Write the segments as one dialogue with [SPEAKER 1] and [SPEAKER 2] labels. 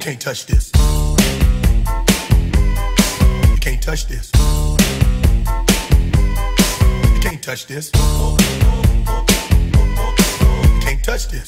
[SPEAKER 1] can't touch this. You can't touch this. You can't touch this. You can't touch this.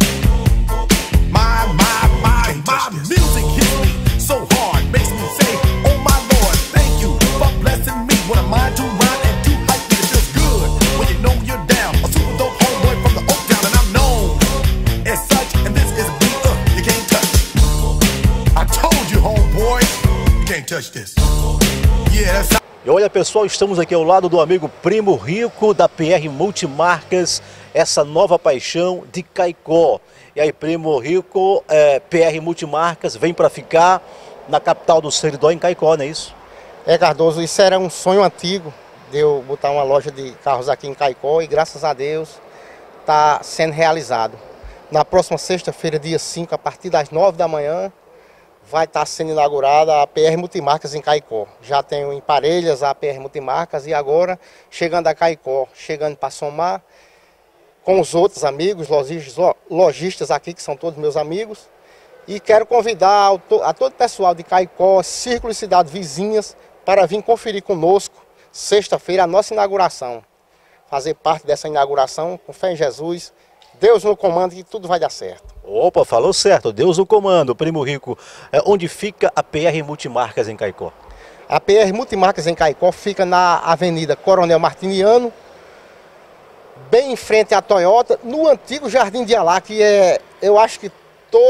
[SPEAKER 1] My music hits me so hard, makes me say, oh my Lord, thank you for blessing me. What a mind to rhyme and to hype me, it feels good when you know you're down. A super dope homeboy from the Oak Town, and I'm known as such, and this is a beat you can't touch. I told you, homeboy, you can't touch this. Yeah, that's how.
[SPEAKER 2] E olha, pessoal, estamos aqui ao lado do amigo Primo Rico da PR Multimarcas, essa nova paixão de Caicó. E aí, Primo Rico, PR Multimarcas, vem para ficar na capital do Seridó, em Caicó, não é isso?
[SPEAKER 3] É, Cardoso, isso era um sonho antigo de eu botar uma loja de carros aqui em Caicó e graças a Deus está sendo realizado. Na próxima sexta-feira, dia 5, a partir das 9 da manhã, vai estar sendo inaugurada a PR Multimarcas em Caicó. Já tenho em Parelhas a PR Multimarcas e agora chegando a Caicó, chegando para somar com os outros amigos, lojistas aqui, que são todos meus amigos. E quero convidar a todo o pessoal de Caicó, Círculo e cidades vizinhas, para vir conferir conosco, sexta-feira, a nossa inauguração. Fazer parte dessa inauguração, com fé em Jesus, Deus no comando, que tudo vai dar certo.
[SPEAKER 2] Opa, falou certo, Deus no comando, Primo Rico. Onde fica a PR Multimarcas em Caicó?
[SPEAKER 3] A PR Multimarcas em Caicó fica na Avenida Coronel Martiniano, bem em frente à Toyota, no antigo Jardim de Alá, que eu acho que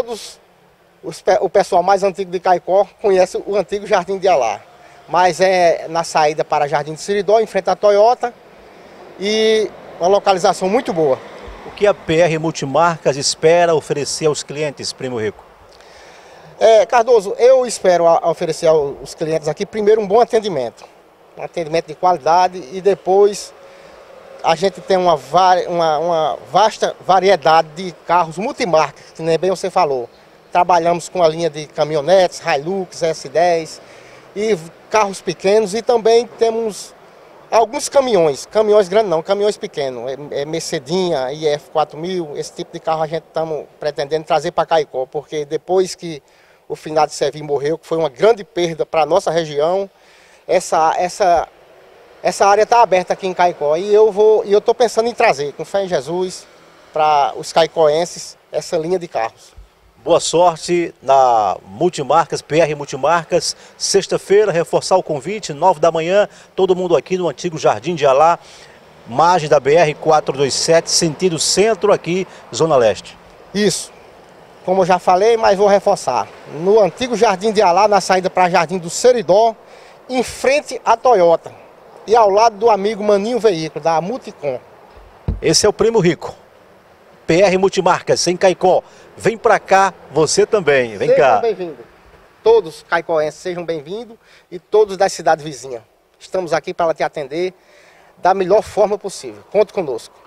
[SPEAKER 3] o pessoal mais antigo de Caicó conhece o antigo Jardim de Alá. Mas é na saída para Jardim de Seridó, em frente à Toyota, e uma localização muito boa.
[SPEAKER 2] O que a PR Multimarcas espera oferecer aos clientes, Primo Rico?
[SPEAKER 3] Cardoso, eu espero oferecer aos clientes aqui, primeiro, um bom atendimento. Um atendimento de qualidade e depois a gente tem uma vasta variedade de carros multimarcas, que nem bem você falou. Trabalhamos com a linha de caminhonetes, Hilux, S10 e carros pequenos e também temos alguns caminhões grandes não, caminhões pequenos, Mercedinha, IF 4000, esse tipo de carro a gente estamos pretendendo trazer para Caicó, porque depois que o finado Servi morreu, que foi uma grande perda para a nossa região, essa área está aberta aqui em Caicó e eu estou pensando em trazer, com fé em Jesus, para os caicoenses, essa linha de carros.
[SPEAKER 2] Boa sorte na Multimarcas, PR Multimarcas, sexta-feira, reforçar o convite, 9 da manhã, todo mundo aqui no antigo Jardim de Alá, margem da BR 427, sentido centro aqui, Zona Leste.
[SPEAKER 3] Isso, como eu já falei, mas vou reforçar, no antigo Jardim de Alá, na saída para Jardim do Seridó, em frente à Toyota e ao lado do amigo Maninho Veículo, da Multicom.
[SPEAKER 2] Esse é o Primo Rico, PR Multimarcas, em Caicó. Vem pra cá, você também, vem cá.
[SPEAKER 3] Sejam bem-vindos. Todos caicoenses sejam bem-vindos e todos das cidades vizinhas. Estamos aqui para te atender da melhor forma possível. Conte conosco.